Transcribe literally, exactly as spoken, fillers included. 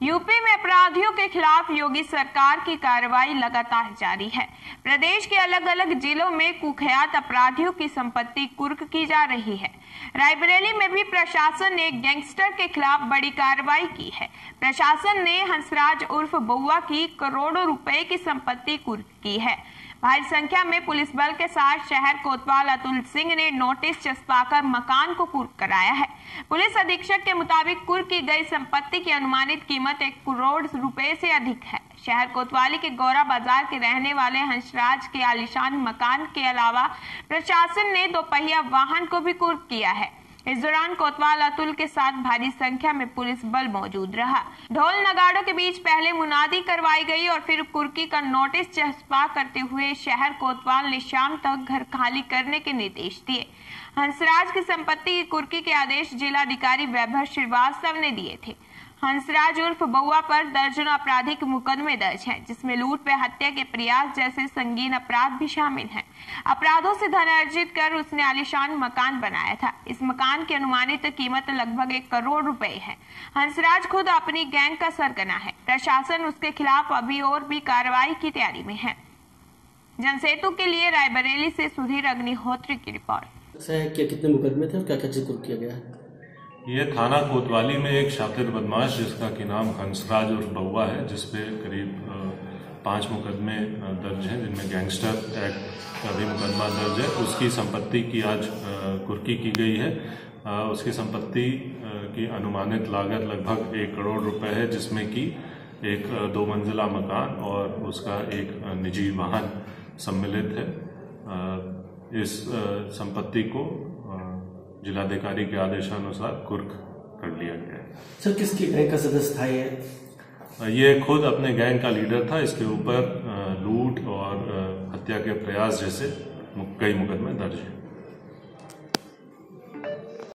UP में अपराधियों के खिलाफ योगी सरकार की कार्रवाई लगातार जारी है। प्रदेश के अलग अलग जिलों में कुख्यात अपराधियों की संपत्ति कुर्क की जा रही है। रायबरेली में भी प्रशासन ने गैंगस्टर के खिलाफ बड़ी कार्रवाई की है। प्रशासन ने हंसराज उर्फ बउआ की करोड़ों रुपए की संपत्ति कुर्क की है। भारी संख्या में पुलिस बल के साथ शहर कोतवाल अतुल सिंह ने नोटिस चस्पाकर मकान को कुर्क कराया है। पुलिस अधीक्षक के मुताबिक कुर्क की गई संपत्ति की अनुमानित कीमत एक करोड़ रुपए से अधिक है। शहर कोतवाली के गौरा बाजार के रहने वाले हंसराज के आलीशान मकान के अलावा प्रशासन ने दोपहिया वाहन को भी कुर्क किया है। इस दौरान कोतवाल अतुल के साथ भारी संख्या में पुलिस बल मौजूद रहा। ढोल नगाड़ों के बीच पहले मुनादी करवाई गई और फिर कुर्की का नोटिस चस्पा करते हुए शहर कोतवाल ने शाम तक घर खाली करने के निर्देश दिए। हंसराज की संपत्ति की कुर्की के आदेश जिलाधिकारी वैभव श्रीवास्तव ने दिए थे। हंसराज उर्फ बउआ पर दर्जनों आपराधिक मुकदमे दर्ज हैं, जिसमें लूट व हत्या के प्रयास जैसे संगीन अपराध भी शामिल हैं। अपराधों से धन अर्जित कर उसने आलीशान मकान बनाया था। इस मकान की अनुमानित कीमत लगभग एक करोड़ रुपए है। हंसराज खुद अपनी गैंग का सरगना है। प्रशासन उसके खिलाफ अभी और भी कार्रवाई की तैयारी में है। जनसेतु के लिए रायबरेली से सुधीर अग्निहोत्री की रिपोर्ट। क्या कितने मुकदमे थे और क्या क्या कुर्क किया गया है? ये थाना कोतवाली में एक शातिर बदमाश जिसका कि नाम हंसराज उर्फ बउआ है, जिसपे करीब पांच मुकदमे दर्ज हैं, जिनमें गैंगस्टर एक्ट का भी मुकदमा दर्ज है। उसकी संपत्ति की आज कुर्की की गई है। उसकी संपत्ति की अनुमानित लागत लगभग एक करोड़ रुपए है, जिसमें कि एक दो मंजिला मकान और उसका एक निजी वाहन सम्मिलित है। इस संपत्ति को जिलाधिकारी के आदेशानुसार कुर्क कर लिया गया है। सर, किसकी गैंग का सदस्य था ये? ये खुद अपने गैंग का लीडर था। इसके ऊपर लूट और हत्या के प्रयास जैसे कई मुकदमे दर्ज हैं।